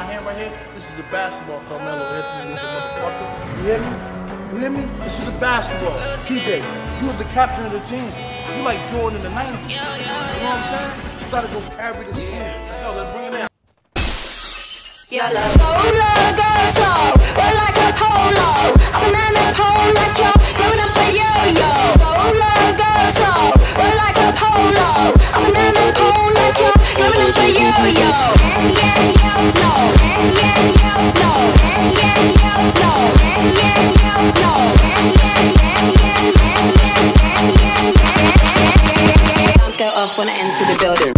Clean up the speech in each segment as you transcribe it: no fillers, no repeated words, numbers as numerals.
my hand right here, this is a basketball, Carmelo Anthony, little motherfucker. You hear me? You hear me? This is a basketball. TJ, you are the captain of the team. You like Jordan in the 90s. You know what I'm saying? You gotta go carry this team. Yo, let's bring it in. Roller, go slow, roll like a polo. A banana pole like you're giving up a yo-yo. Roller, go slow, roll like a polo. A banana pole like you're giving up a yo-yo. And yeah, yo, no. And yeah, yo, no. And yeah, yo, no. And yeah, yo, no. And yeah, Sounds go off when I enter the building.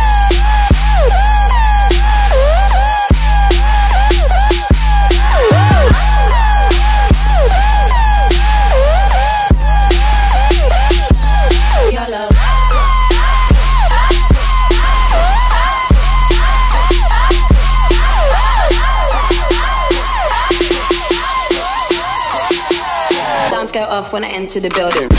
Go off when I enter the building.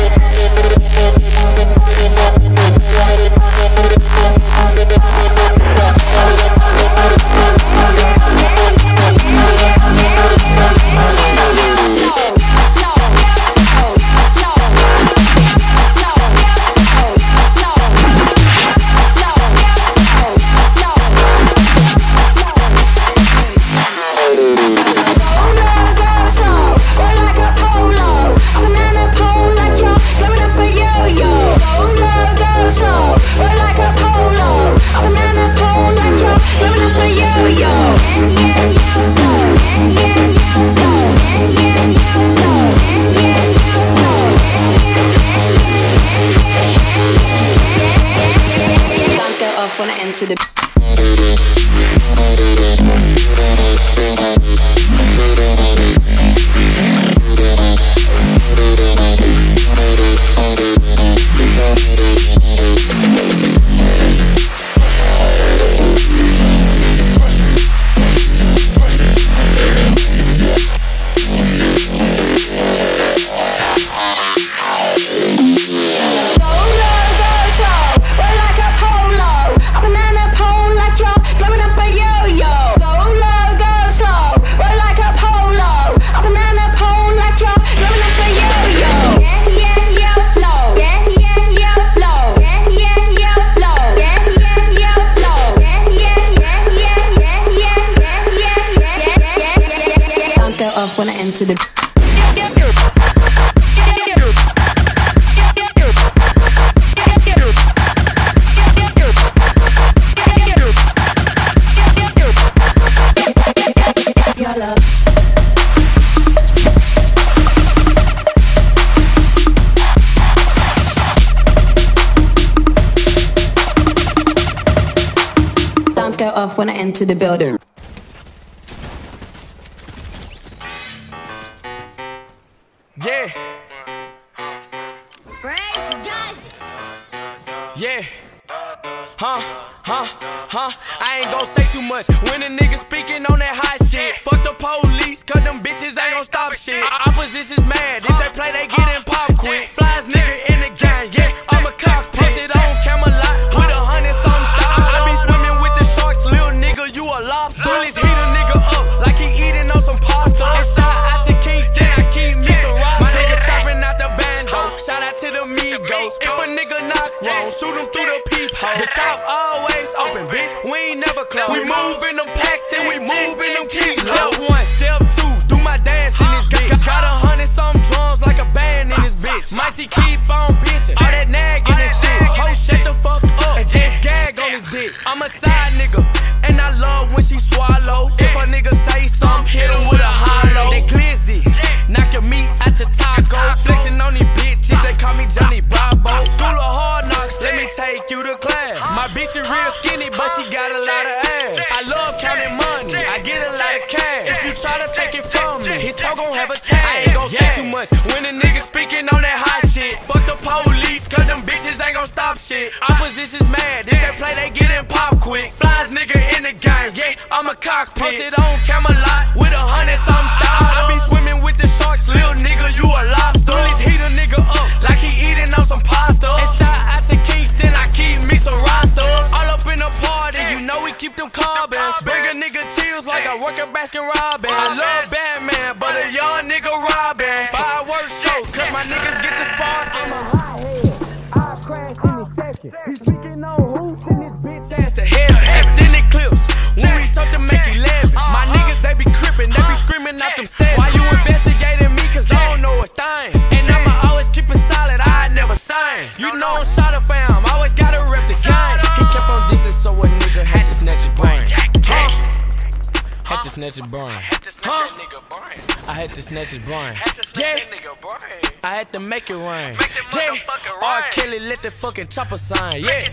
When I enter the when I enter the Sounds go off when I enter the building. Yeah. Yeah. I ain't gon' say too much when a nigga speaking on that hot shit. Fuck the police, cause them bitches ain't gon' stop shit. Opposition's mad, if they play, they getting pop quick. Flies nigga in the gang, yeah, I'm a cockpit. Posted on Camelot with 100-something shots. I be swimming with the sharks, little nigga, you a lobster. Bullets heat a nigga up like he eating on some pasta. And shout out to Kingston, I keep me some rocks. My nigga tapping out the bando, shout out to the Migos. If a nigga knock wrong, shoot him through the peephole. The top always open, bitch, we ain't never close. We moving them packs and we moving them keys. Step one, step two, do my dance in this bitch. Got 100-something drums like a band in this bitch. Might she keep on bitching, all that nagging and shit. Ho, shut the fuck up and just gag on this dick. I'm a side nigga, and I love when she swallow. If a nigga say something, hit him with a hollow. They glizzy, knock your meat out your taco. Flexing on these bitches, they call me Johnny Bravo. School of hard knocks, let me take you to class. My bitch is real skinny, but she got a lot of ass. I love counting money, I get a lot of cash. If you try to take it from me, his toe gon' have a tag. I ain't gon' say too much when a nigga speaking on that hot shit. Fuck the police, cause them bitches ain't gon' stop shit. Opposition's mad, if they play, they getting pop quick. Flies nigga in the game, yeah, I'm a cockpit. Posted on Camelot with 100-something shots. I be swimming with the sharks, little nigga, you a lobster. Bullets heat a nigga up like he eating on some pasta. And shout out to Kingston, I keep me some rosters. All up in the party, you know we keep them carbons. Bring a nigga chills like I work at Baskin Robbins. I love Batman, but a young nigga robbing. Fireworks show, cause my niggas get the spark. I'm a hothead, I crash in the section. He's speaking on who send this bitch ass to hell. Extended clips, when we talk to make 11. My niggas, they be crippin', they be screaming out them sets. Why you investigating me, cause I don't know a thing. And I'ma always keep it solid, I never sign. You know I'm shot of fam, always gotta rep the gang. He kept on dissing, so a nigga had to snatch his brain. Had to snatch his brain. I had to snatch his brain. Yeah, I had to make it rain. Yeah, R. Kelly let the fucking chopper sign. Yeah.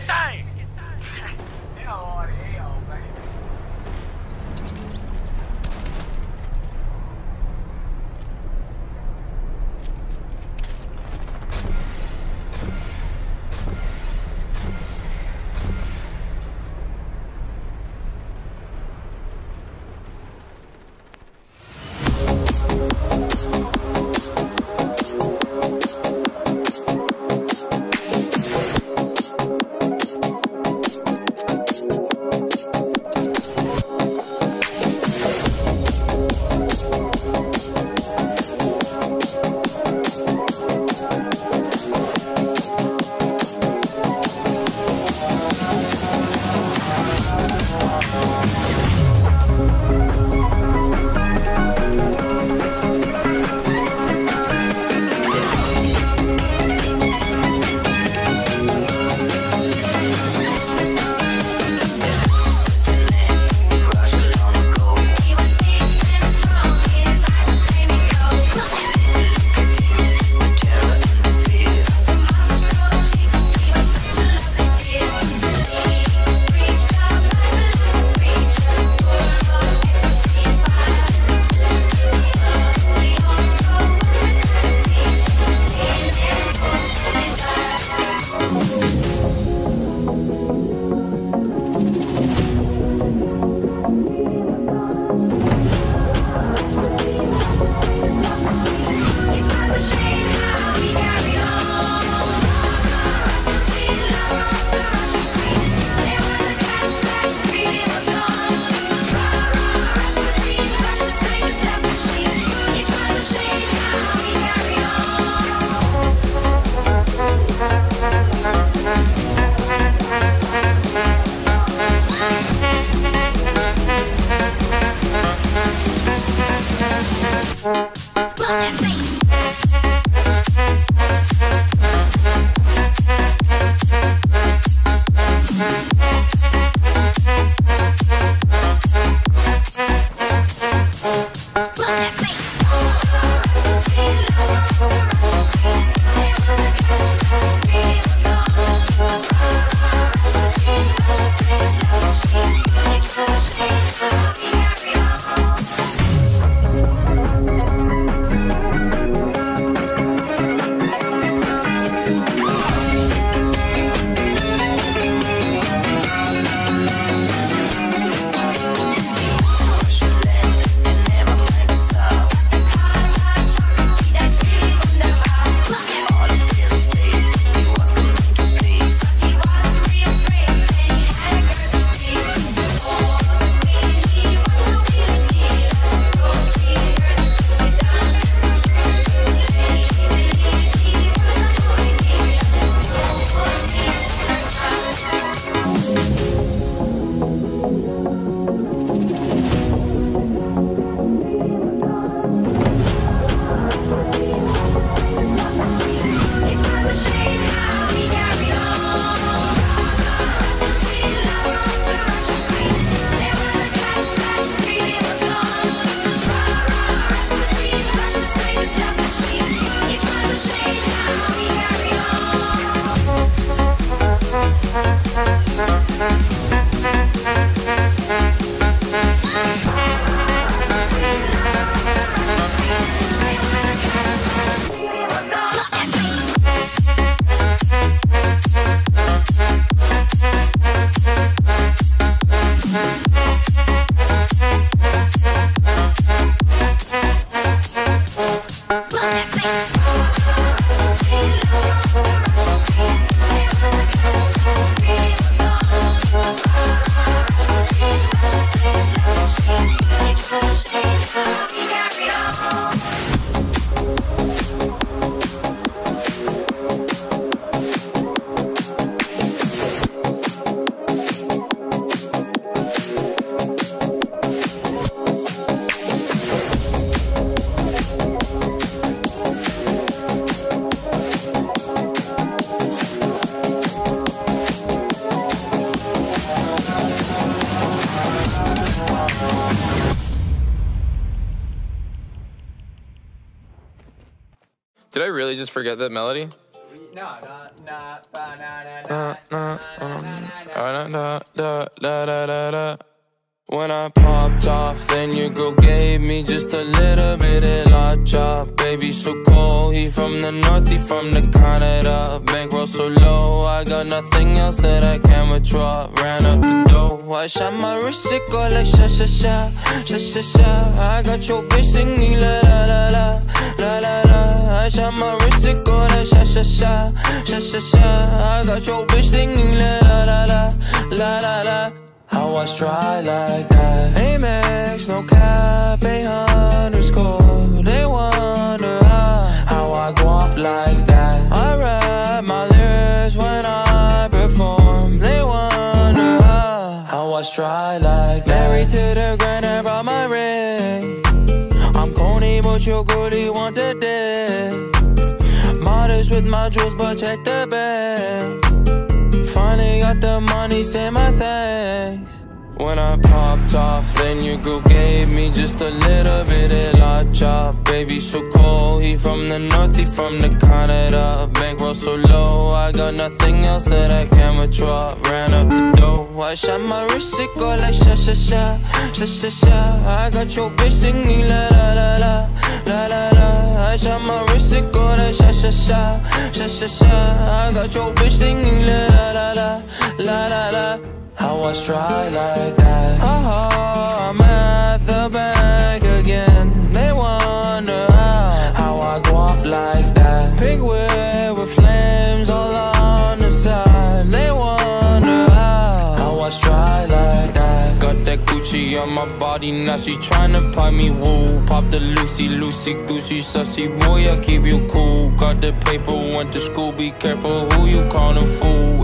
Did I really just forget that melody? No. When I popped off, then your girl gave me just a little bit of la chop. Baby so cold, he from the north, he from the Canada. Bankroll so low, I got nothing else that I can withdraw. Ran up the dough, I shot my wrist, it go like sha sha sha, sha sha sha. I got your bitch singing la la la la, la la la. I shot my wrist, it go like sha sha sha, sha sha sha. I got your bitch singing la la la la, la la la. How I stride like that? Amex, no cap, 800 They wonder how I go up like that. I rap my lyrics when I perform. They wonder how I stride like that. Married to the grind, I brought my ring. I'm corny, but your girlie want the dick. Modest with my jewels, but check the bank. Finally got the money, say my thanks. When I popped off, then your girl gave me just a little bit of la chop. Baby so cold, he from the north, he from the Canada. Bankroll so low, I got nothing else that I can withdraw. Ran up the dough, I shot my wrist, it go like sha sha sha, sha sha sha. I got your bitch singing la la la la, la la la. I shot my wrist, it go like sha sha sha, sha sha sha. I got your bitch singing la la la la, la la la. How I stride like that. I'm at the bank again. They wonder how I go up like that. Pink whip with flames all on the side. They wonder how I stride like that. Got that Gucci on my body, now she tryna pipe me woo. Pop the Lucy, Lucy, Goosey, sussy boy, I keep you cool. Got the paper, went to school, be careful who you callin' fool.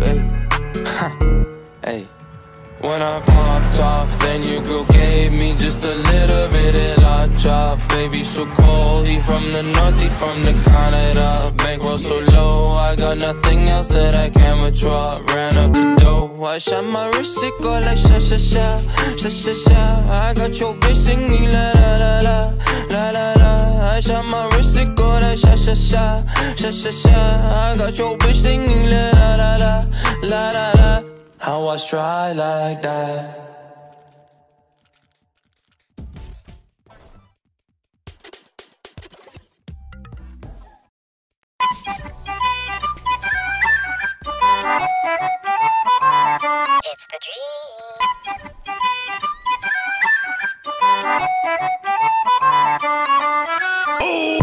Hey. When I popped off, then your girl gave me just a little bit of la chop. Baby so cold, he from the north, he from the Canada. Bankroll so low, I got nothing else that I can withdraw. Ran up the dough, I shot my wrist, it go like sha sha sha, sha sha sha. I got your bitch singing la la la la, la la la. I shot my wrist, it go like sha sha sha, sha sha sha. I got your bitch singing la la la la, la la la. How I stride like that. It's the dream. Oh.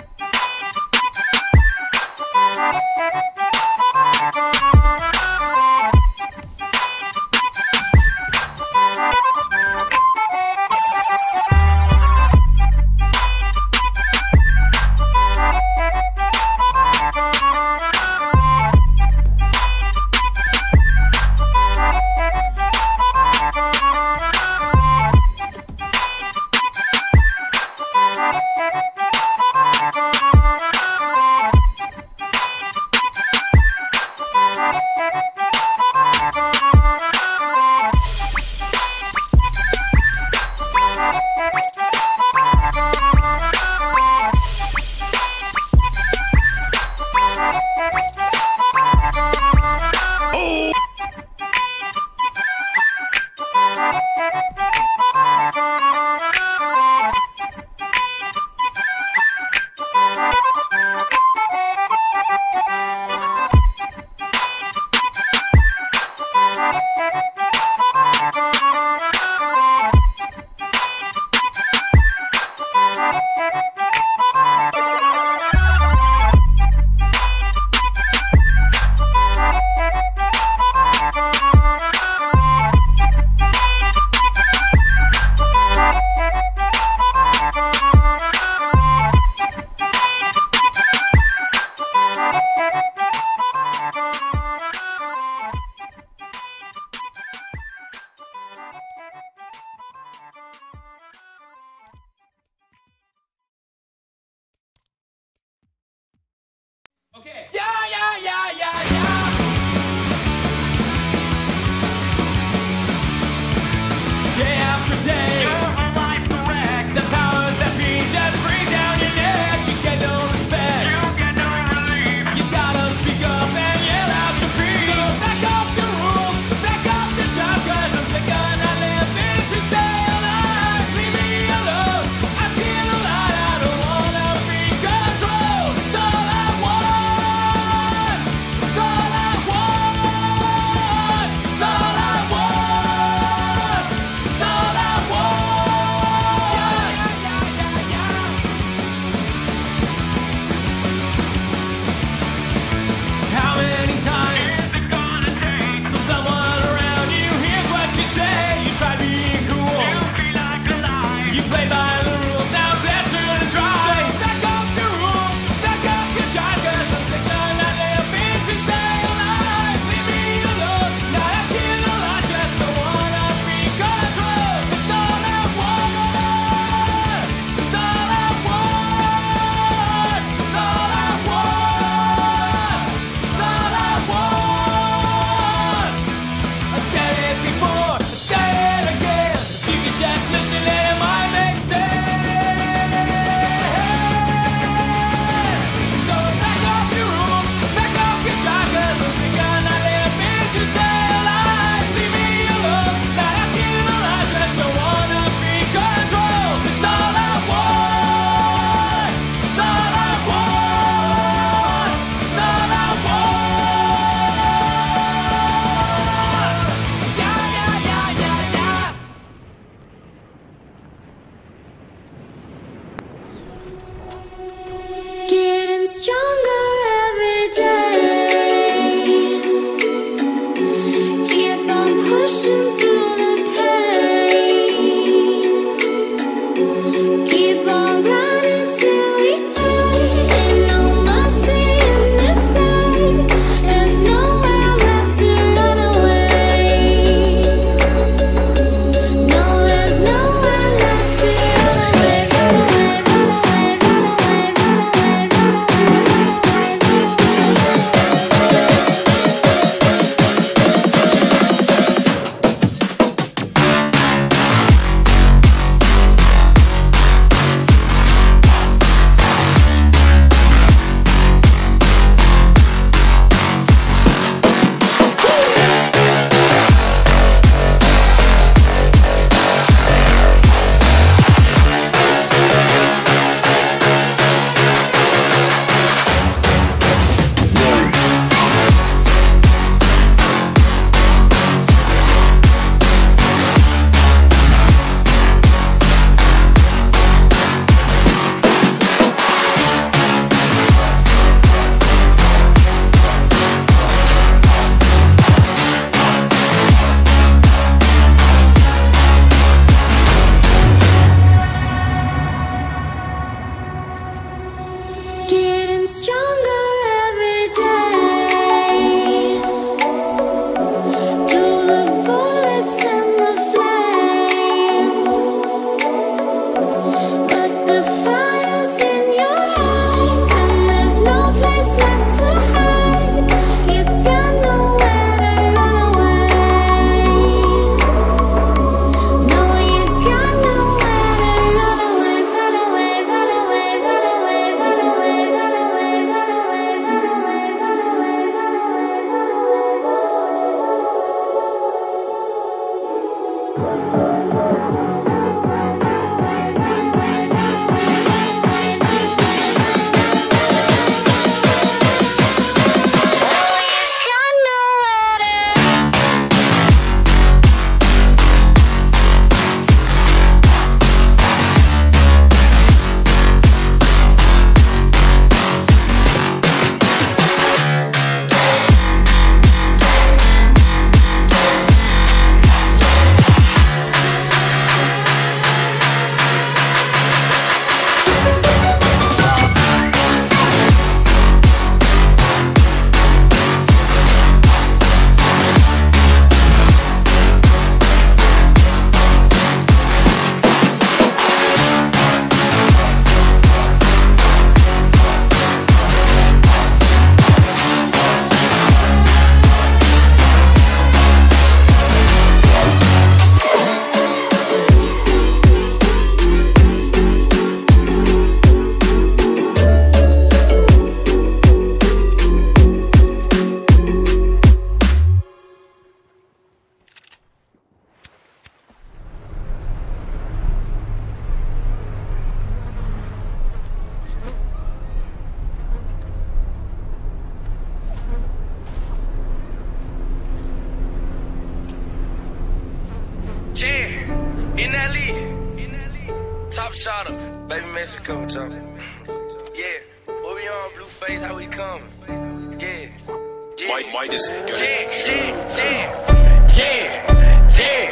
Okay. Yeah. Day after day, your life's a wreck. The powers that be just breathe down your neck. You get no respect. You you try being cool. You play by the rules, now it's their turn to try. So back off your rules, back off your drive, 'cause I'm sick of not letting bitches stay alive. Leave me alone, not asking a lot, just don't wanna be controlled. It's all I want, it's all I want, it's all I want, it's all I want. I said it before, I say it again. If you could just listen, then it might make sense. So back off your rules, back off your drive, 'cause I'm sick of not letting bitches stay alive. Leave me alone, not asking a lot, just don't wanna be controlled. It's all I want, it's all I want, it's all I want. Yeah, yeah, yeah, yeah, yeah. Getting stronger every day. Keep on pushing through the pain. Keep on grinding till we die. Ain't no mercy in this life. There's nowhere left to run away. No, there's nowhere left to run away, run away, run away, run away, run away, run Getting stronger every day. Do the bullets and the flames, but the fire's in your eyes, and there's no place left to hide. You got nowhere to run away. No, you got nowhere to run away, run away, run away, run away, run away, run away, run away, run away, run In that league, top shotter, baby Mexico, chop. Yeah, what we on, Blueface, how we coming? Yeah, yeah. Midas. Yeah.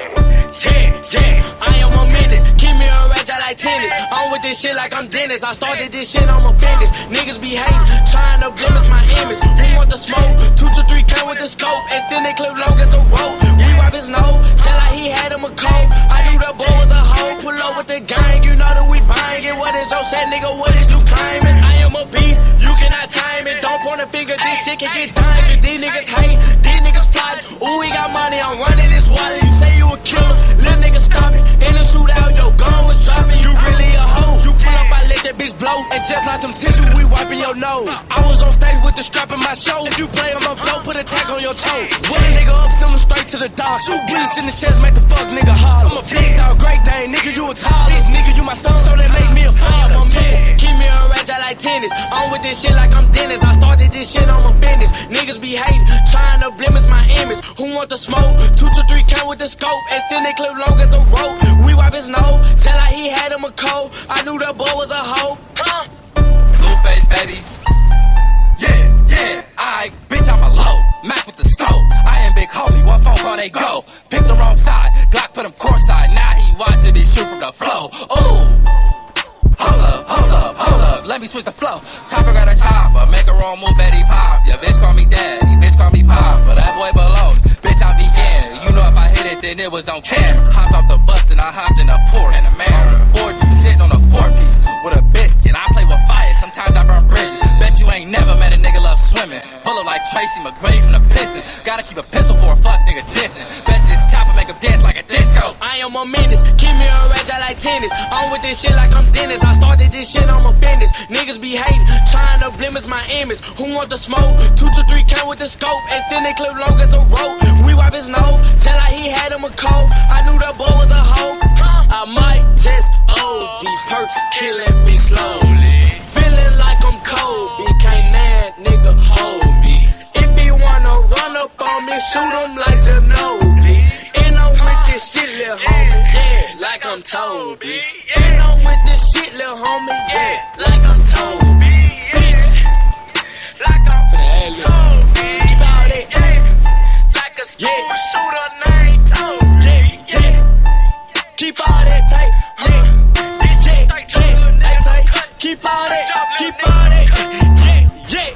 I am a menace. Keep me a rage, I like tennis. I'm with this shit like I'm Dennis. I started this shit, I'm a business. Niggas be hating, trying to blemish my image. Who want the smoke? 2 to 3 count with the scope. Extended clip long as a rope. We wipe his nose, just like he had him a cold. I knew the boy was a hoe. Pull up with the gang, you know that we buying it. What is your set, nigga? What is you claiming? I am a beast, you cannot time it. Don't point a finger, this shit can get dangerous. These niggas hate, these niggas plotting. Ooh, we got money, I'm running this wallet. You say you a killer, little nigga stop it. In the shootout, your gun was dropping. You really a hoe. You pull up, I let that bitch blow. And just like some tissue, we wiping your nose. I was on stage with the strap in my show. If you play on my flow, put a tag on your toe. Put a nigga up, send him straight to the dock. 2 bullets in the chest, make the fuck nigga holler. I'm a big dog, great Dane, nigga, you a tallest. Nigga, you my son, so they make me a father. Keep me a rage, I like tennis. I'm with this shit like I'm Dennis. I started this shit on my business. Niggas be hating, trying to blemish my image. Who want the smoke? 2 to 3 count with the scope. Extended clip long as a rope. We wipe his nose, just like he had him a cold. I knew that boy was a hoe. Blueface, baby. Yeah, I bitch, I'm a low. Mac with the scope. I am big homie, one phone call, they go. Pick the wrong side, Glock put him courtside. Now he watching me shoot from the flow. Ooh. Hold up, let me switch the flow. Chopper got a chopper, make a wrong move, Betty pop. Yeah, bitch call me daddy, bitch call me pop. But that boy below, bitch I began. You know if I hit it, then it was on camera. Hopped off the bus, and I hopped in a port. And a man, 4G sitting on a 4-piece with a biscuit. I play with fire, sometimes I burn bridges. Bet you ain't never met a nigga love swimming. Pull up like Tracy McGrady from the Pistons. Gotta keep a pistol for a fuck nigga dissing. Bet this chopper make him dance like a disco. I am a menace, keep me a rage, I like tennis. I'm with this shit like I'm Dennis. I started this shit on my business. Niggas be hating, trying to blemish my image. Who want the smoke? 2 to 3 count with the scope. Extended clip long as a rope. We wipe his nose, just like he had him a cold. I knew that boy was a hoe. I might just OD, perks killing me slowly. Feeling like I'm cold, can't that nigga hold me. If he wanna run up on me, shoot him like Ginobili. And I'm with this shit, lil' homie, yeah, like I'm Toby. And I'm with this shit, lil' homie, yeah, like I'm Toby. Bitch, like I'm Toby. Keep all that, yeah, like a school shooter named Toby. Yeah, keep all that tight, yeah. This shit, yeah, tight. Keep all that, keep all that, yeah.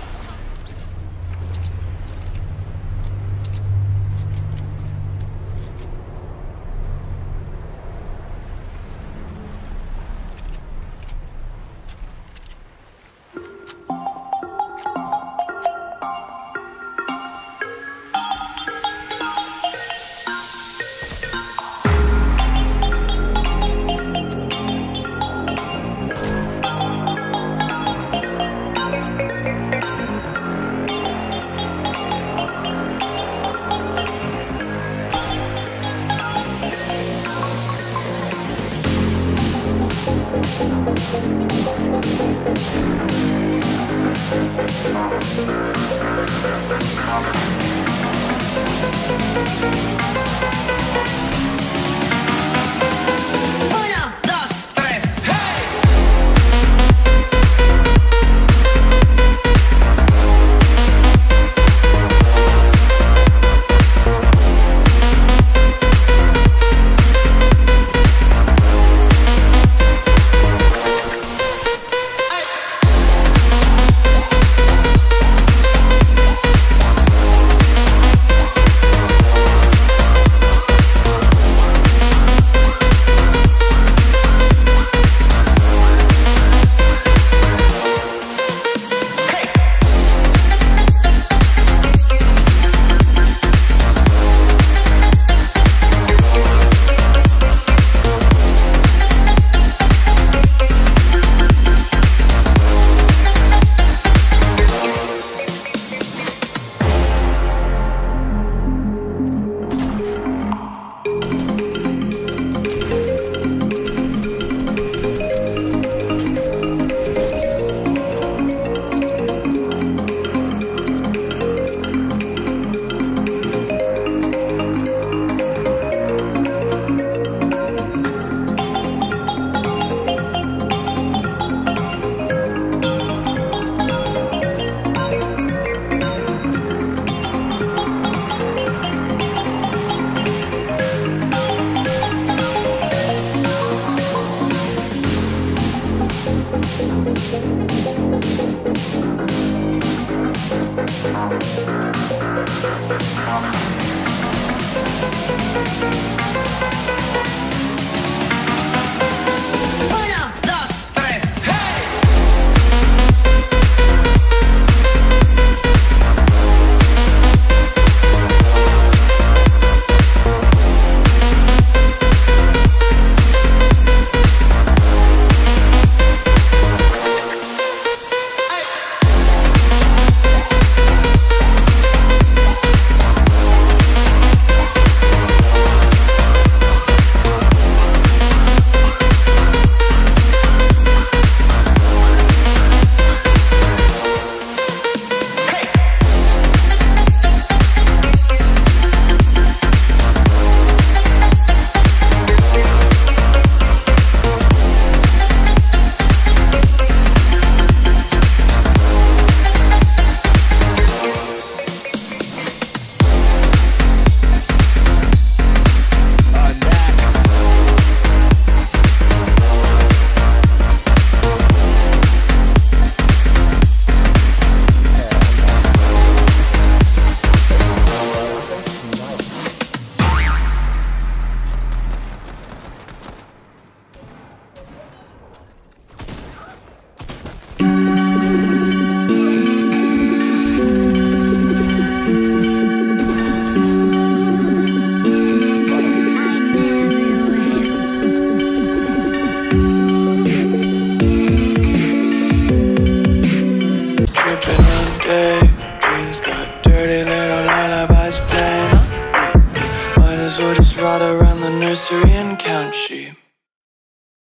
Pretty little lullabies playing. Might as well just ride around the nursery and count sheep.